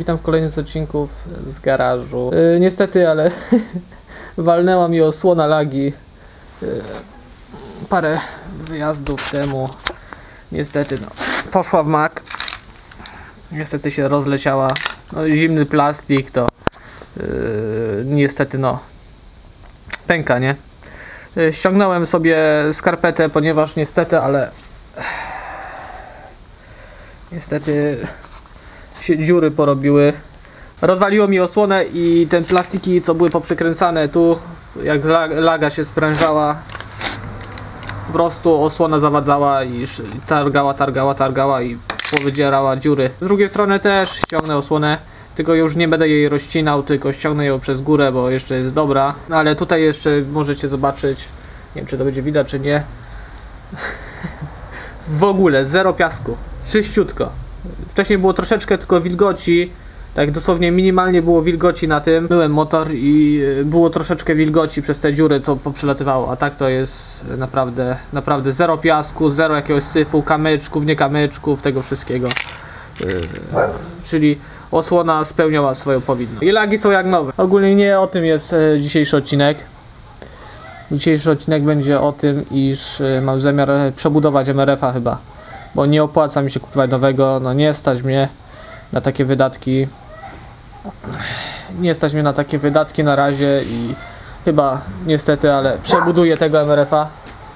witam w kolejnym z odcinków z garażu. Niestety, ale walnęła mi osłona lagi parę wyjazdów temu. Niestety, no, poszła w mak. Niestety się rozleciała. No, zimny plastik to niestety, no, pęka, nie? Ściągnąłem sobie skarpetę, ponieważ niestety, ale niestety się dziury porobiły. Rozwaliło mi osłonę i te plastiki, co były poprzykręcane tu, jak laga się sprężała, po prostu osłona zawadzała i targała i powydzierała dziury. Z drugiej strony też ściągnę osłonę, tylko już nie będę jej rozcinał, tylko ściągnę ją przez górę, bo jeszcze jest dobra. Ale tutaj jeszcze możecie zobaczyć, nie wiem, czy to będzie widać, czy nie. W ogóle zero piasku, czyściutko. Wcześniej było troszeczkę tylko wilgoci, tak dosłownie minimalnie było wilgoci na tym. Myłem motor i było troszeczkę wilgoci przez te dziury, co poprzelatywało, a tak to jest naprawdę zero piasku, zero jakiegoś syfu, kamyczków, nie kamyczków, tego wszystkiego. Czyli osłona spełniała swoją powinność. I lagi są jak nowe. Ogólnie nie o tym jest dzisiejszy odcinek. Dzisiejszy odcinek będzie o tym, iż mam zamiar przebudować MRF-a chyba. Bo nie opłaca mi się kupować nowego, no nie stać mnie na takie wydatki. Nie stać mnie na takie wydatki na razie i chyba niestety, ale przebuduję tego MRF-a.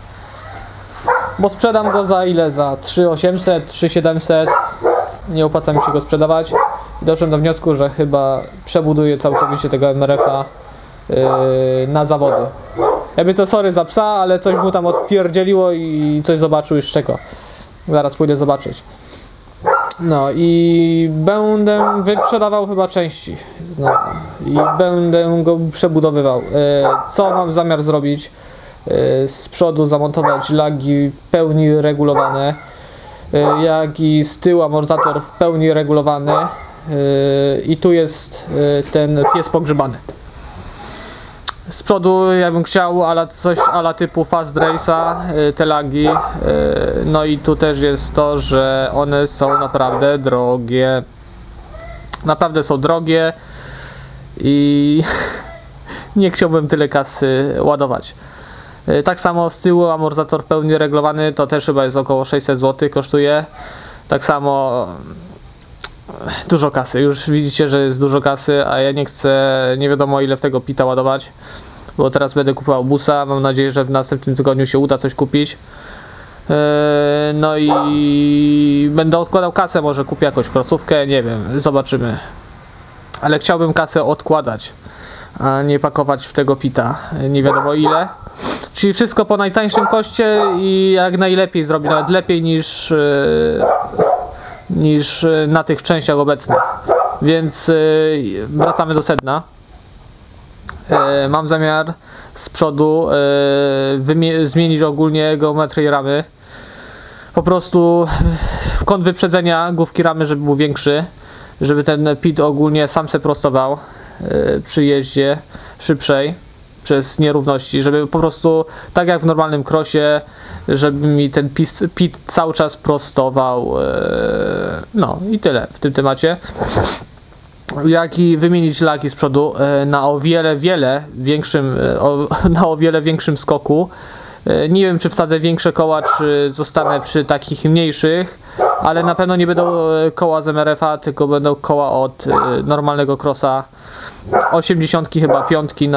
Bo sprzedam go za ile? Za 3800, 3700. Nie opłaca mi się go sprzedawać. I doszedłem do wniosku, że chyba przebuduję całkowicie tego MRF-a na zawody. Jakby to sorry za psa, ale coś mu tam odpierdzieliło i coś zobaczył już czego. Zaraz pójdę zobaczyć. No i będę wyprzedawał chyba części. No i będę go przebudowywał. Co mam zamiar zrobić? Z przodu zamontować lagi w pełni regulowane, jak i z tyłu amortyzator w pełni regulowany. I tu jest ten pies pogrzebany. Z przodu ja bym chciał coś ala typu Fast Race'a, te lagi. No i tu też jest to, że one są naprawdę drogie. Naprawdę są drogie i nie chciałbym tyle kasy ładować. Tak samo z tyłu amortyzator pełni regulowany, to też chyba jest około 600 zł kosztuje. Tak samo dużo kasy, już widzicie, że jest dużo kasy, a ja nie chcę nie wiadomo ile w tego pita ładować, bo teraz będę kupował busa, mam nadzieję, że w następnym tygodniu się uda coś kupić. No i będę odkładał kasę, może kupię jakąś krosówkę, nie wiem, zobaczymy. Ale chciałbym kasę odkładać, a nie pakować w tego pita nie wiadomo ile. Czyli wszystko po najtańszym koszcie i jak najlepiej zrobić, nawet lepiej niż na tych częściach obecnych. Więc wracamy do sedna. Mam zamiar z przodu zmienić ogólnie geometrię ramy. Po prostu kąt wyprzedzenia główki ramy, żeby był większy, żeby ten pit ogólnie sam se prostował przy jeździe szybszej przez nierówności, żeby po prostu tak jak w normalnym crossie, żeby mi ten pit cały czas prostował. No i tyle w tym temacie. Jak i wymienić lagi z przodu na o wiele większym skoku. Nie wiem, czy wsadzę większe koła, czy zostanę przy takich mniejszych, ale na pewno nie będą koła z MRF-a, tylko będą koła od normalnego crossa. 80 chyba, piątki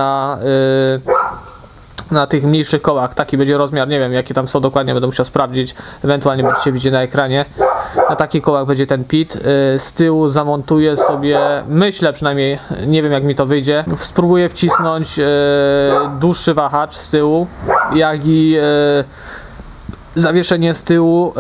na tych mniejszych kołach. Taki będzie rozmiar, nie wiem jakie tam są dokładnie, będę musiał sprawdzić, ewentualnie będziecie widzieć na ekranie. Na takich kołach będzie ten pit. Z tyłu zamontuję sobie, myślę przynajmniej, nie wiem jak mi to wyjdzie, spróbuję wcisnąć dłuższy wahacz z tyłu, jak i zawieszenie z tyłu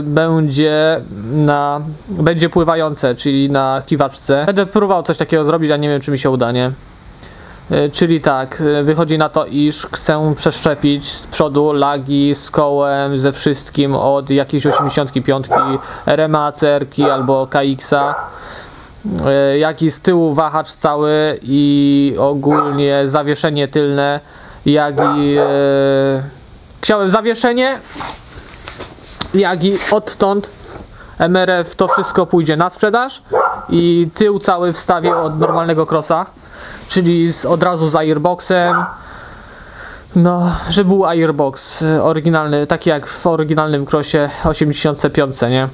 będzie pływające, czyli na kiwaczce. Będę próbował coś takiego zrobić, a nie wiem czy mi się uda, nie? Czyli tak, wychodzi na to, iż chcę przeszczepić z przodu lagi z kołem, ze wszystkim od jakiejś 85 RMA, CR-ki albo KX-a, jak i z tyłu wahacz cały i ogólnie zawieszenie tylne, jak i chciałem zawieszenie, jak i odtąd MRF to wszystko pójdzie na sprzedaż i tył cały wstawię od normalnego crossa, czyli od razu z airboxem. No, że był airbox oryginalny, taki jak w oryginalnym crossie 85, nie?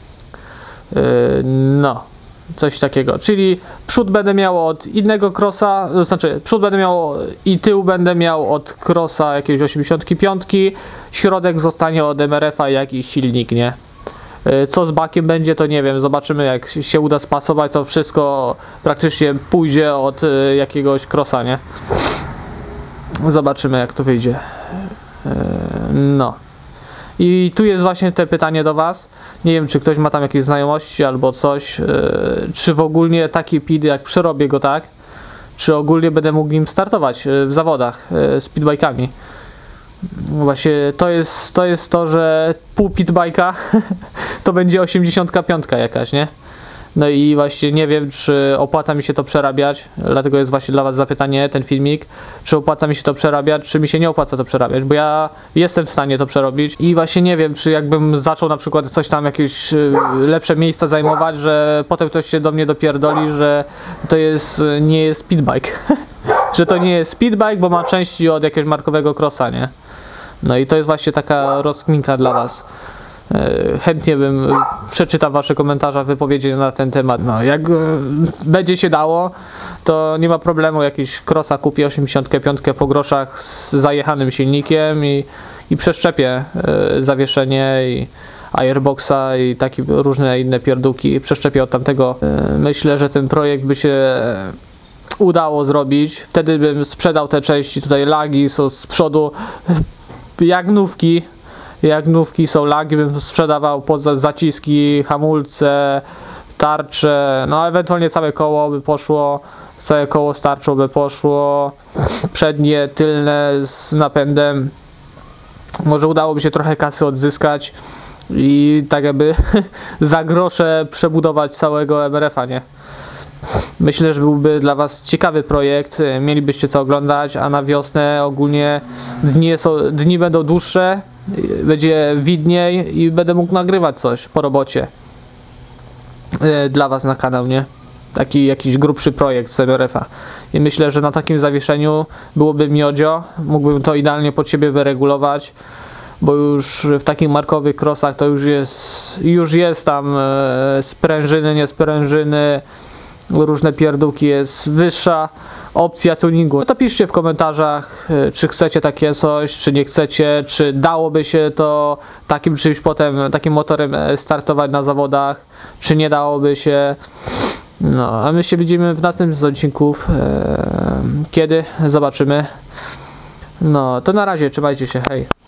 No, coś takiego. Czyli przód będę miał od innego crossa, to znaczy przód będę miał i tył będę miał od crossa jakiegoś 85, środek zostanie od MRF-a i jakiś silnik, nie? Co z bakiem będzie, to nie wiem, zobaczymy, jak się uda spasować, to wszystko praktycznie pójdzie od jakiegoś crossa, nie? Zobaczymy, jak to wyjdzie. No. I tu jest właśnie te pytanie do Was. Nie wiem, czy ktoś ma tam jakieś znajomości albo coś. Czy w ogóle taki PID, jak przerobię go tak, czy ogólnie będę mógł nim startować w zawodach z pitbike'ami. Właśnie to jest to, że pół pitbike'a to będzie 85 jakaś, nie? No i właśnie nie wiem, czy opłaca mi się to przerabiać, dlatego jest właśnie dla Was zapytanie, ten filmik, czy opłaca mi się to przerabiać, czy mi się nie opłaca to przerabiać, bo ja jestem w stanie to przerobić i właśnie nie wiem, czy jakbym zaczął na przykład coś tam, jakieś lepsze miejsca zajmować, że potem ktoś się do mnie dopierdoli, że to nie jest speedbike, że to nie jest speedbike, bo ma części od jakiegoś markowego crossa, nie? No i to jest właśnie taka rozkminka dla Was. Chętnie bym przeczytał Wasze komentarze, wypowiedzi na ten temat. No, jak będzie się dało, to nie ma problemu, jakiś crossa kupię 85 po groszach z zajechanym silnikiem i przeszczepię zawieszenie i airboxa i takie różne inne pierdółki, przeszczepię od tamtego. Myślę, że ten projekt by się udało zrobić. Wtedy bym sprzedał te części, tutaj lagi są z przodu, jak nówki są lagi, bym sprzedawał poza zaciski, hamulce, tarcze, no ewentualnie całe koło by poszło, całe koło z tarczą by poszło, przednie, tylne z napędem. Może udałoby się trochę kasy odzyskać i tak jakby za grosze przebudować całego MRF-a, nie? Myślę, że byłby dla Was ciekawy projekt, mielibyście co oglądać, a na wiosnę ogólnie dni będą dłuższe, będzie widniej i będę mógł nagrywać coś po robocie dla Was na kanał, nie? Taki jakiś grubszy projekt z MRF-a. I myślę, że na takim zawieszeniu byłoby miodzio, mógłbym to idealnie pod siebie wyregulować, bo już w takich markowych crossach to już jest tam sprężyny, niesprężyny, różne pierdółki, jest wyższa opcja tuningu. No to piszcie w komentarzach, czy chcecie takie coś, czy nie chcecie, czy dałoby się to takim czymś potem, takim motorem startować na zawodach, czy nie dałoby się. No, a my się widzimy w następnym z odcinków. Kiedy? Zobaczymy. No, to na razie, trzymajcie się, hej.